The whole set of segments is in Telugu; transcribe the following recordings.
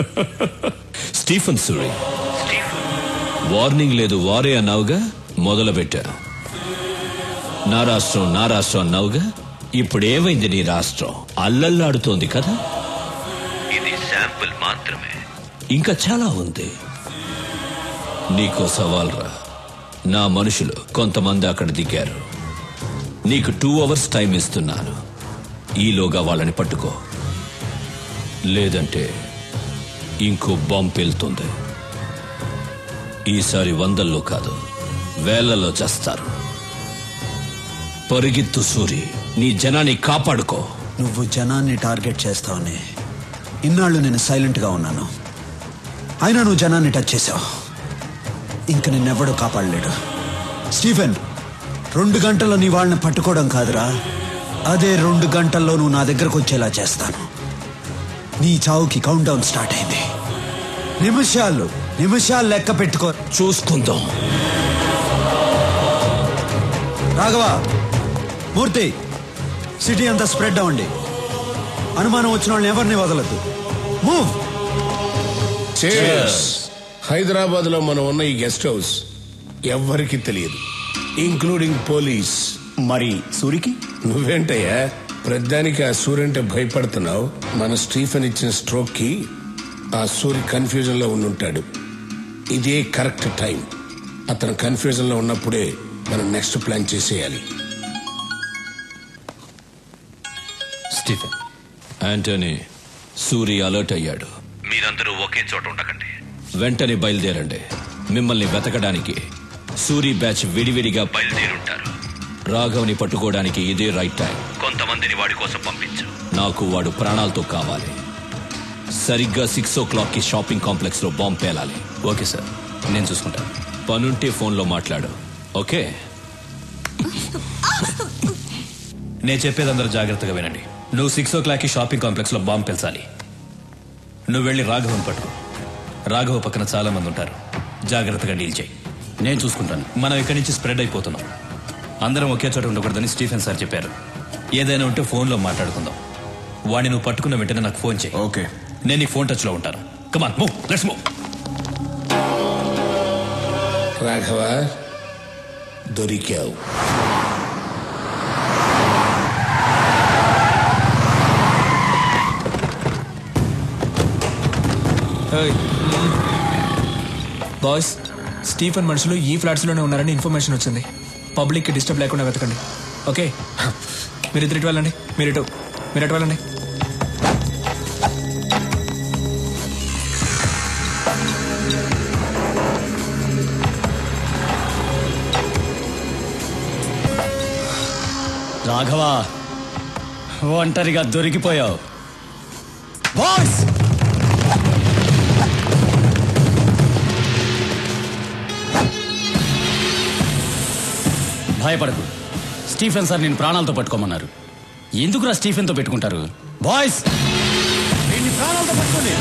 స్టీఫెన్ సూరి, వార్నింగ్ లేదు వారే అన్నావుగా, మొదలు పెట్టా. నా రాష్ట్రం అన్నావుగా, ఇప్పుడు ఏమైంది నీ రాష్ట్రం? అల్లల్లాడుతోంది కదా. ఇది శాంపుల్ మాత్రమే, ఇంకా చాలా ఉంది. నీకో సవాల్ రా. నా మనుషులు కొంతమంది అక్కడ దిగారు. నీకు 2 hours టైం ఇస్తున్నాను. ఈలోగా వాళ్ళని పట్టుకో, లేదంటే ఇంకో బాంబు పేలుతుంది. ఈసారి 100లో కాదు, 1000లో చేస్తారు. పరిగెత్తు సూరి, నీ జనాన్ని కాపాడుకో. నువ్వు జనాన్ని టార్గెట్ చేస్తావని ఇన్నాళ్ళు నేను సైలెంట్ గా ఉన్నాను. అయినా నువ్వు జనాన్ని టచ్ చేసావు. ఇంక నిన్నెవ్వడూ కాపాడలేడు. స్టీఫెన్, 2 గంటల్లో నీ వాళ్ళని పట్టుకోవడం కాదురా, అదే 2 గంటల్లో నువ్వు నా దగ్గరకు వచ్చేలా చేస్తాను. నీ చావుకి కౌంట్ డౌన్ స్టార్ట్ అయింది. నిమిషాలు లెక్క పెట్టుకో. చూసుకుందాం. రాఘవ, మూర్తి, సిటీ అంతా స్ప్రెడ్ అవ్వండి. అనుమానం వచ్చిన వాళ్ళని ఎవరిని వదలద్దు. మూవ్. హైదరాబాద్ లో మనం ఉన్న ఈ గెస్ట్ హౌస్ ఎవ్వరికి తెలియదు, ఇంక్లూడింగ్ పోలీస్. మరి సూరికి? నువ్వేంటయ్యా ప్రధానికి ఆ సూర్య అంటే భయపడుతున్నావు? మన స్టీఫెన్ ఇచ్చిన స్ట్రోక్ కి ఆ సూర్య కన్ఫ్యూజన్ లో ఉండుంటాడు. ఇదే కరెక్ట్ టైం. అతను కన్ఫ్యూజన్ లో ఉన్నప్పుడే మనం నెక్స్ట్ ప్లాన్ చేసేయాలి. స్టీఫెన్, యాంటనీ, సూరి అలర్ట్ అయ్యాడు. మీరందరూ ఒకే చోట ఉండకండి. వెంటనే బయలుదేరండి. మిమ్మల్ని వెతకడానికి సూరి బ్యాచ్ విడివిడిగా బయలుదేరుంటారు. రాఘవ్ని పట్టుకోవడానికి ఇదే రైట్ టైం. కొంతమందిని వాడి కోసం పంపించు. నాకు వాడు ప్రాణాలతో కావాలి. సరిగ్గా 6 o'clock షాపింగ్ కాంప్లెక్స్ లో బాంబు పేలాలి. ఓకే సార్, నేను చూసుకుంటాను. పనుంటే ఫోన్లో మాట్లాడు. ఓకే? నేను చెప్పేది అందరూ జాగ్రత్తగా వినండి. నువ్వు 6 o'clock షాపింగ్ కాంప్లెక్స్ లో బాంబు పెంచాలి. నువ్వు వెళ్ళి రాఘవన్ పట్టుకో. రాఘవ పక్కన చాలా మంది ఉంటారు. జాగ్రత్తగా డీల్ చేయి. నేను చూసుకుంటాను. మనం ఇక్కడి నుంచి స్ప్రెడ్ అయిపోతున్నాం. అందరం ఒకే చోట ఉండకూడదని స్టీఫెన్ సార్ చెప్పారు. ఏదైనా ఉంటే ఫోన్లో మాట్లాడుకుందాం. వాడిని నువ్వు పట్టుకున్న వెంటనే నాకు ఫోన్ చేయి. ఓకే, నేను నీ ఫోన్ టచ్ లో ఉంటాను. Come on, move, let's move. Raghava, దొరికావు. బాయ్స్, స్టీఫెన్ మనుషులు ఈ ఫ్లాట్స్ లోనే ఉన్నారని ఇన్ఫర్మేషన్ వచ్చింది. పబ్లిక్ కి డిస్టర్బ్ లేకుండా వెతకండి. ఓకే, మీరు ఇటు వెళ్ళండి. మీరు ఎటు వెళ్ళండి. రాఘవ, ఒంటరిగా దొరికిపోయావు. బాయ్స్, భయపడకు. స్టీఫెన్ సార్ నేను ప్రాణాలతో పట్టుకోమన్నారు. ఎందుకురా స్టీఫెన్తో పెట్టుకుంటారు? బాయ్స్, ప్రాణాలతో పట్టుకోండి.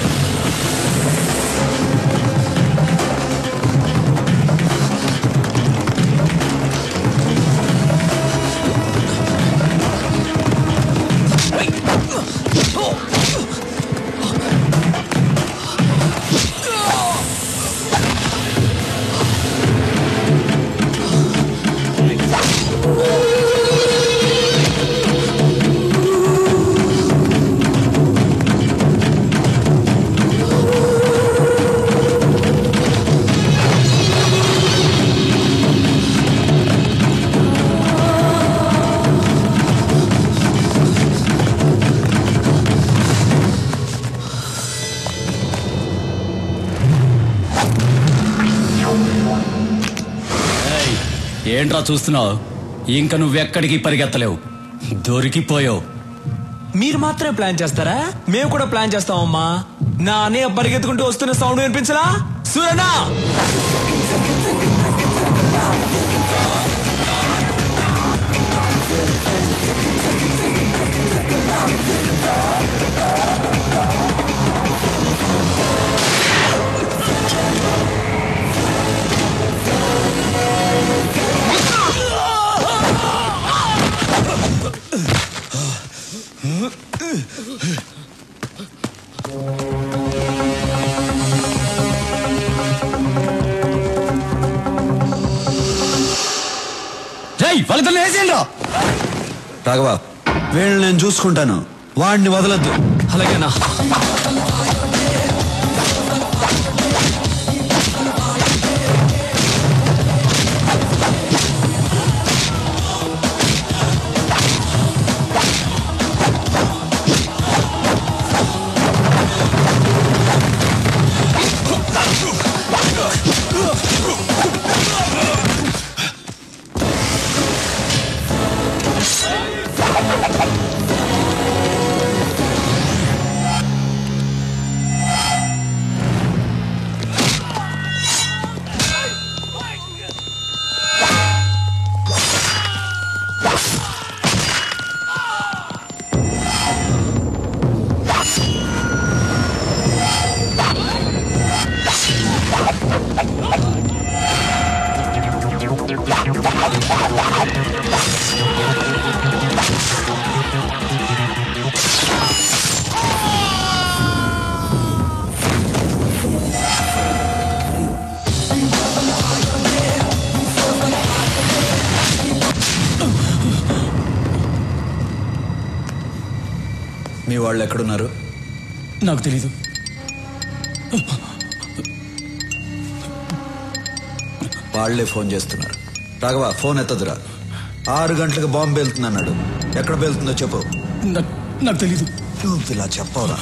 ఏంట్రా చూస్తున్నావు? ఇంకా నువ్వెక్కడికి పరిగెత్తలేవు. దొరికిపోయావు. మీరు మాత్రమే ప్లాన్ చేస్తారా? మేము కూడా ప్లాన్ చేస్తామమ్మా. నా అన్నయ్య పరిగెత్తుకుంటూ వస్తున్న సౌండ్ వినిపించలా? సూరనా, వాళ్ళతో వేసేయండి. రాఘవ, వీళ్ళని నేను చూసుకుంటాను, వాడిని వదలొద్దు. అలాగేనా? మీ వాళ్ళు ఎక్కడున్నారు? నాకు తెలీదు. వాళ్లే ఫోన్ చేస్తున్నారు. రాఘవ, ఫోన్ ఎత్తదురా. 6 గంటలకు బాంబు పేలుతుందన్నాడు. ఎక్కడ పేలుతుందో చెప్పు. నాకు తెలీదు. నువ్వు ఇలా చెప్పవరా?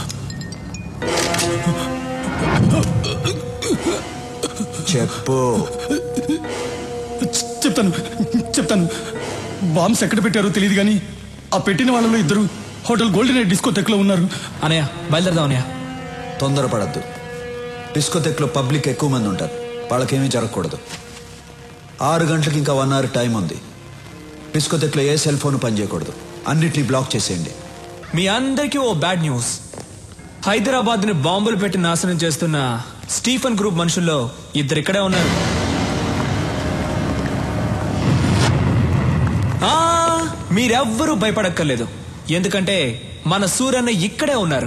చెప్పు. చెప్తాను. బాంబ్స్ ఎక్కడ పెట్టారో తెలియదు కానీ ఆ పెట్టిన వాళ్ళలో 2 హోటల్ గోల్డెన్ నైట్ డిస్కోటెక్ లో ఉన్నారు. అనయ్య, బయలుదేరదాం అనయ్య. తొందరపడద్దు. డిస్కోటెక్ లో పబ్లిక్ ఎక్కువ మంది ఉంటారు, వాళ్ళకేమీ జరగకూడదు. 6 గంటలకు ఇంకా 1 అవర్ టైం ఉంది. డిస్కోటెక్ లో ఏ సెల్ ఫోన్ పనిచేయకూడదు. అన్నిటినీ బ్లాక్ చేసేయండి. మీ అందరికీ ఓ బ్యాడ్ న్యూస్. హైదరాబాద్ ని బాంబులు పెట్టి నాశనం చేస్తున్న స్టీఫెన్ గ్రూప్ మనుషుల్లో 2 ఇక్కడే ఉన్నారు. మీరెవ్వరూ భయపడక్కర్లేదు, ఎందుకంటే మన సూరన్న ఇక్కడే ఉన్నారు.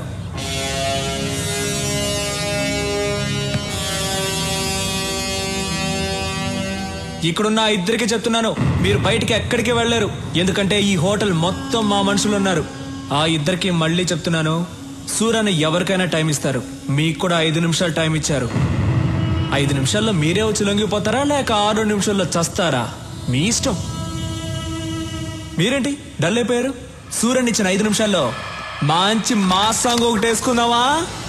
ఇక్కడున్న 2కి చెప్తున్నాను, మీరు బయటికి ఎక్కడికి వెళ్ళలేరు, ఎందుకంటే ఈ హోటల్ మొత్తం మా మనుషులు ఉన్నారు. ఆ 2కి మళ్ళీ చెప్తున్నాను, సూరన్న ఎవరికైనా టైం ఇస్తారు. మీకు కూడా 5 నిమిషాలు టైం ఇచ్చారు. 5 నిమిషాల్లో మీరే వచ్చి లొంగిపోతారా లేక 6 నిమిషాల్లో చస్తారా? మీ ఇష్టం. మీరేంటి డల్ అయిపోయారు? సూరన్ ఇచ్చిన 5 నిమిషాల్లో మంచి మాస్ సాంగ్ ఒకటి వేసుకుందామా?